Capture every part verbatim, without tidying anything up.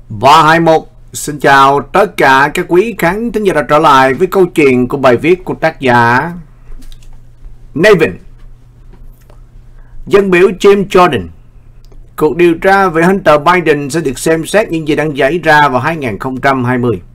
Và hai mục, xin chào tất cả các quý khán thính giả đã trở lại với câu chuyện của bài viết của tác giả Navin. Dân biểu Jim Jordan. Cuộc điều tra về Hunter Biden sẽ được xem xét những gì đang xảy ra vào hai nghìn không trăm hai mươi.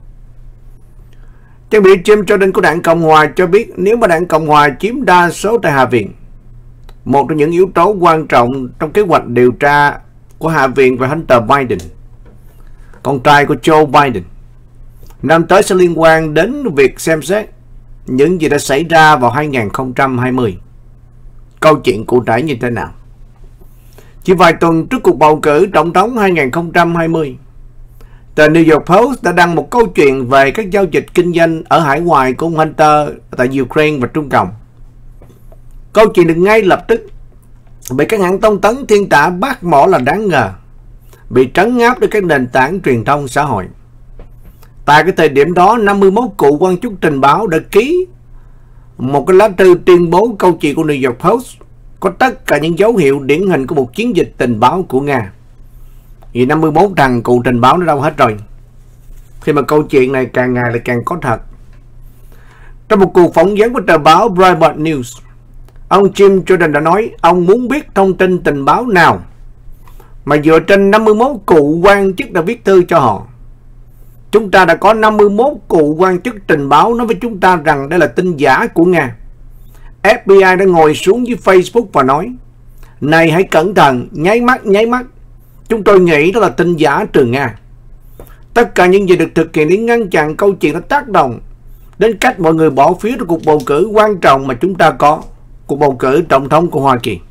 Dân biểu Jim Jordan của đảng Cộng Hòa cho biết nếu mà đảng Cộng Hòa chiếm đa số tại Hạ viện, một trong những yếu tố quan trọng trong kế hoạch điều tra của Hạ viện về Hunter Biden, con trai của Joe Biden, năm tới sẽ liên quan đến việc xem xét những gì đã xảy ra vào hai nghìn không trăm hai mươi. Câu chuyện cụ thể như thế nào? Chỉ vài tuần trước cuộc bầu cử tổng thống hai nghìn không trăm hai mươi, tờ New York Post đã đăng một câu chuyện về các giao dịch kinh doanh ở hải ngoại của ông Hunter tại Ukraine và Trung Cộng. Câu chuyện được ngay lập tức bị các hãng thông tấn thiên tả bác bỏ là đáng ngờ, bị trấn áp durch các nền tảng truyền thông xã hội. Tại cái thời điểm đó, năm mươi mốt cựu quan chức tình báo đã ký một cái lá thư tuyên bố câu chuyện của New York Post có tất cả những dấu hiệu điển hình của một chiến dịch tình báo của Nga. Vì năm mươi mốt thằng cựu tình báo nó đâu hết rồi, khi mà câu chuyện này càng ngày lại càng có thật. Trong một cuộc phỏng vấn của tờ báo Breitbart News, ông Jim Jordan đã nói ông muốn biết thông tin tình báo nào mà dựa trên năm mươi mốt cựu quan chức đã viết thư cho họ. Chúng ta đã có năm mươi mốt cựu quan chức tình báo nói với chúng ta rằng đây là tin giả của Nga. ép bê i đã ngồi xuống dưới Facebook và nói, này hãy cẩn thận, nháy mắt, nháy mắt. Chúng tôi nghĩ đó là tin giả từ Nga. Tất cả những gì được thực hiện để ngăn chặn câu chuyện đã tác động đến cách mọi người bỏ phiếu trong cuộc bầu cử quan trọng mà chúng ta có, cuộc bầu cử tổng thống của Hoa Kỳ.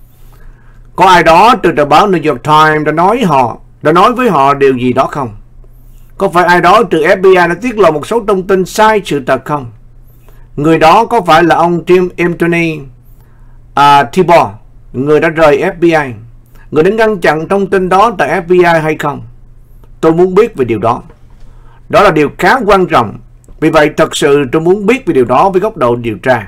Có ai đó từ tờ báo New York Times đã nói họ đã nói với họ điều gì đó không? Có phải ai đó từ ép bê i đã tiết lộ một số thông tin sai sự thật không? Người đó có phải là ông Tim Anthony uh, Tibor, người đã rời ép bê i, người đã ngăn chặn thông tin đó tại ép bê i hay không? Tôi muốn biết về điều đó. Đó là điều khá quan trọng. Vì vậy thật sự tôi muốn biết về điều đó với góc độ điều tra.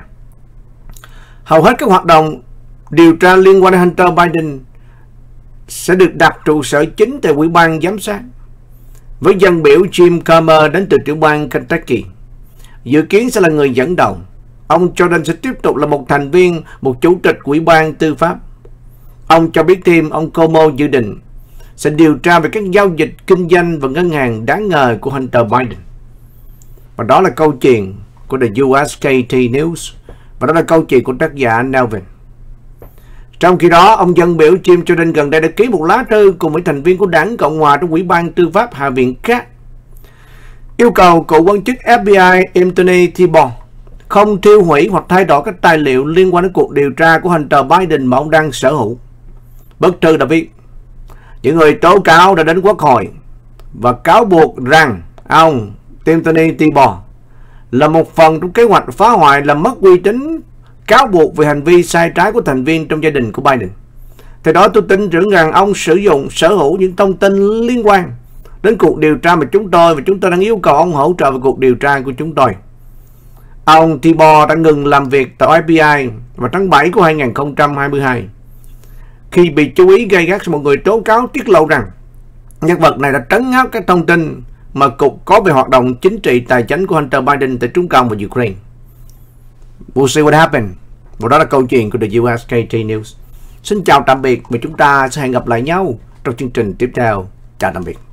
Hầu hết các hoạt động điều tra liên quan đến Hunter Biden sẽ được đặt trụ sở chính tại Ủy ban giám sát, với dân biểu Jim Comer đến từ tiểu bang Kentucky dự kiến sẽ là người dẫn đầu. Ông Jordan sẽ tiếp tục là một thành viên, một chủ tịch Ủy ban tư pháp. Ông cho biết thêm ông Cuomo dự định sẽ điều tra về các giao dịch kinh doanh và ngân hàng đáng ngờ của Hunter Biden. Và đó là câu chuyện của The u ét ca tê News, và đó là câu chuyện của tác giả Navin. Trong khi đó, ông dân biểu Jim Jordan gần đây đã ký một lá thư cùng với thành viên của đảng Cộng Hòa trong Ủy ban tư pháp Hạ viện khác, yêu cầu cựu quan chức ép bê i Anthony Tibor không tiêu hủy hoặc thay đổi các tài liệu liên quan đến cuộc điều tra của Hunter Biden mà ông đang sở hữu. Bức thư đã viết, những người tố cáo đã đến Quốc hội và cáo buộc rằng ông Anthony Tibor là một phần trong kế hoạch phá hoại làm mất uy tín, cáo buộc về hành vi sai trái của thành viên trong gia đình của Biden. Theo đó, tôi tin tưởng rằng ông sử dụng sở hữu những thông tin liên quan đến cuộc điều tra mà chúng tôi và chúng tôi đang yêu cầu ông hỗ trợ về cuộc điều tra của chúng tôi. Ông Tibor đã ngừng làm việc tại ép bê i vào tháng bảy của hai nghìn không trăm hai mươi hai khi bị chú ý gay gắt một người tố cáo tiết lộ rằng nhân vật này đã trấn áp các thông tin mà cục có về hoạt động chính trị tài chính của Hunter Biden tại Trung Cộng và Ukraine. We'll see what happened. Và đó là câu chuyện của The u ét ca tê News. Xin chào tạm biệt và chúng ta sẽ hẹn gặp lại nhau trong chương trình tiếp theo. Chào tạm biệt.